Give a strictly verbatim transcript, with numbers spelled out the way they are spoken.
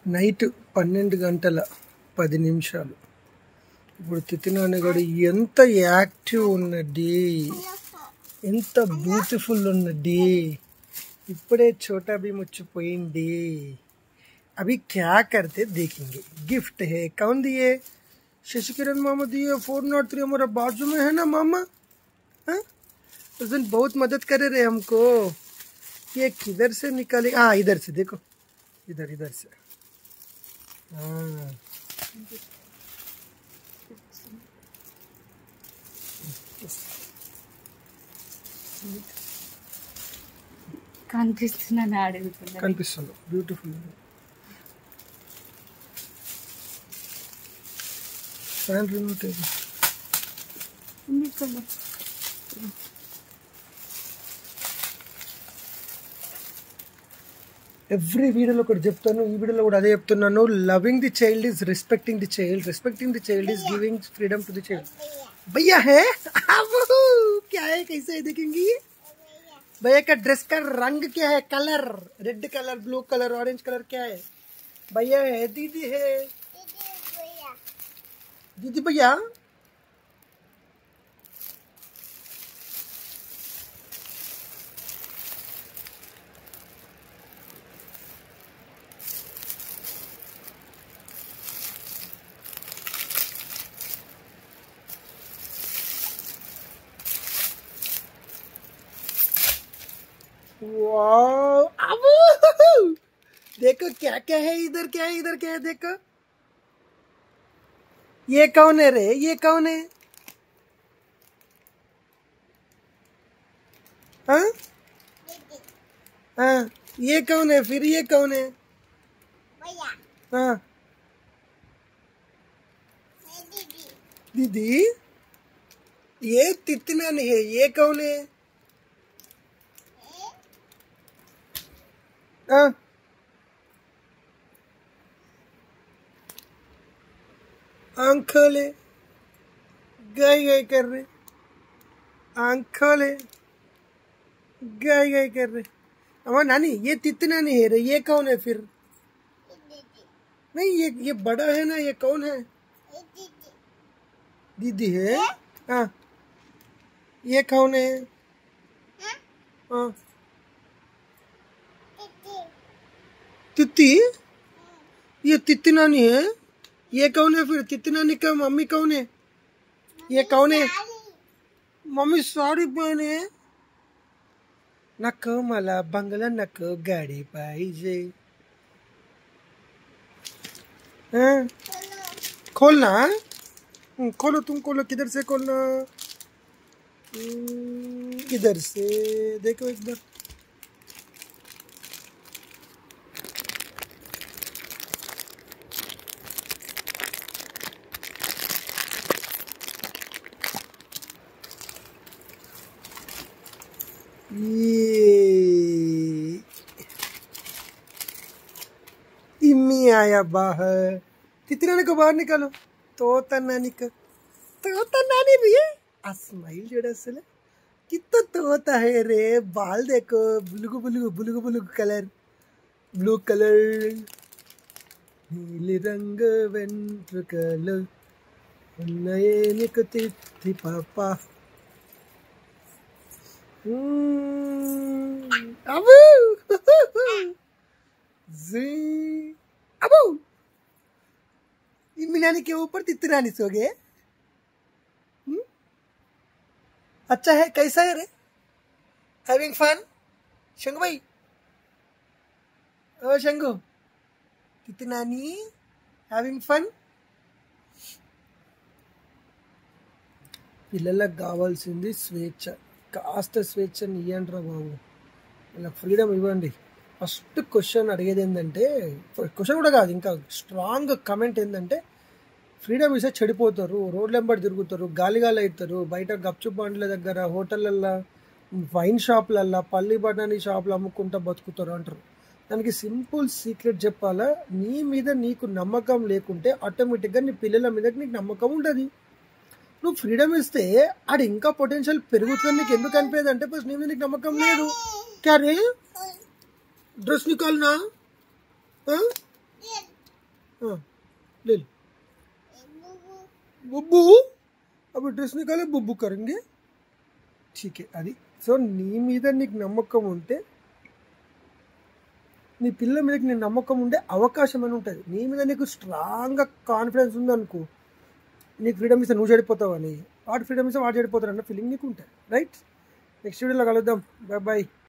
Night పన్నెండు గంటల పది నిమిషాలు. ఇప్పుడు తితినాన్నగాడు ఎంత యాక్టివ్ ఉన్న డే, ఎంత బ్యూటిఫుల్ ఉన్న డే. ఇప్పుడే छोटा भीम వచ్చిపోయింది. अभी क्या करते देखेंगे. गिफ्ट है, कौन दिए? शशि किरण मामा दिए. फोर नॉट थ्री हमारा बाजू में है ना मामा. हाँ, उस दिन बहुत मदद करे रहे हमको. ये किधर से निकाले? हाँ इधर से, देखो इधर इधर से. हाँ కనిపిస్తున్నా అడుగుతున్నా. కనిపిస్తుంది, బ్యూటిఫుల్. ఫ్యాన్ రిమోట్ ఏది? ఎవ్రీ వీడియోలో ఒకటి చెప్తాను, ఈ వీడియోలో కూడా అదే చెప్తున్నాను. Loving the child is respecting the child, respecting the child is giving freedom to the child. भैया है क्या है, कैसे है देखेंगी? भैया का ड्रेस का रंग क्या है, colour red colour, blue colour, orange colour क्या है? भैया है, दीदी है, दीदी भैया. वाओ, अबू देखो क्या क्या है इधर, क्या है इधर, क्या है देखो. ये कौन है रे, ये कौन है? हाँ हाँ, ये कौन है फिर, ये कौन है? हाँ दीदी. ये तितना नहीं है, ये कौन है? हाँ आंखोले गाय गाय कर रहे, आंखोले गाय गाय कर रहे. अम्मा नानी, ये तितना नहीं है रे, ये कौन है फिर? नहीं, ये ये बड़ा है ना, ये कौन है? दीदी है. हाँ, ये कौन है? हाँ तित्ती. ये तित्ती नानी है. ये कौन है फिर? तित्ती नानी का मम्मी कौन है? ये कौन है? मम्मी साड़ी पहने. नको मला बंगला नको, गाड़ी पाहिजे. हाँ खोलना, खोलो तुम, खोलो. किधर से खोलना? इधर से देखो एक बार. ये इम्मी आया बाहर. कितने को बाहर निकालो. तोता नानी का, तोता नानी भी है. आ स्माइल जोड़ा असल कितना तोता है रे. बाल देखो, बुलुगु बुलुगु बुलुगु बुलुगु कलर, ब्लू कलर, नीले रंग వెంట్రుకలు ఉన్నాయే నీకు తిత్తి పాపా. अबू अबू इम्मी नानी के ऊपर तित्ती नानी सो गए. अच्छा है, कैसा है रे? हैविंग फन शंगू भाई? ओ शंगू, तित्ती नानी हैविंग फन. పిల్లలకు కావాల్సింది స్వేచ్ఛ. కాస్త స్వేచ్ఛని ఇవ్వండి రా బాబు, ఇలా ఫ్రీడమ్ ఇవ్వండి. ఫస్ట్ క్వశ్చన్ అడిగేది ఏంటంటే, క్వశ్చన్ కూడా కాదు, ఇంకా స్ట్రాంగ్ కమెంట్ ఏంటంటే, ఫ్రీడమ్ ఇస్తే చెడిపోతారు, రోడ్ల వెంబడి తిరుగుతారు, గాలి గాలి అవుతారు, బయట గప్చు బండ్ల దగ్గర, హోటళ్ళల్లో, వైన్ షాపులల్లో, పల్లి బఠానీ షాపులు అమ్ముకుంటా బతుకుతారు అంటారు. దానికి సింపుల్ సీక్రెట్ చెప్పాలా, నీ మీద నీకు నమ్మకం లేకుంటే ఆటోమేటిక్గా నీ పిల్లల మీద నీకు నమ్మకం ఉంటుంది. నువ్వు ఫ్రీడమ్ ఇస్తే ఆడు ఇంకా పొటెన్షియల్ పెరుగుతుంది. నీకు ఎందుకు అనిపేది అంటే, బస్ నీ మీద నీకు నమ్మకం లేదు. క్యారే ड्रेस निकालना। हाँ हाँ ले लो बुब्बू अब ड्रेस निकाले बुब्बू करेंगे ठीक है అది సో నీ మీద నీకు నమ్మకం ఉంటే నీ పిల్లల మీద నీకు నమ్మకం ఉండే అవకాశం అని ఉంటుంది నీ మీద నీకు స్ట్రాంగ్గా కాన్ఫిడెన్స్ ఉందనుకో నీకు ఫ్రీడమ్ ఇస్తే నువ్వు చెడిపోతావని వాటి ఫ్రీడమ్ ఇస్తే వాడు చెడిపోతాడు అన్న ఫీలింగ్ నీకు ఉంటుంది రైట్ నెక్స్ట్ వీడియోలో కలుద్దాం బాయ్ బాయ్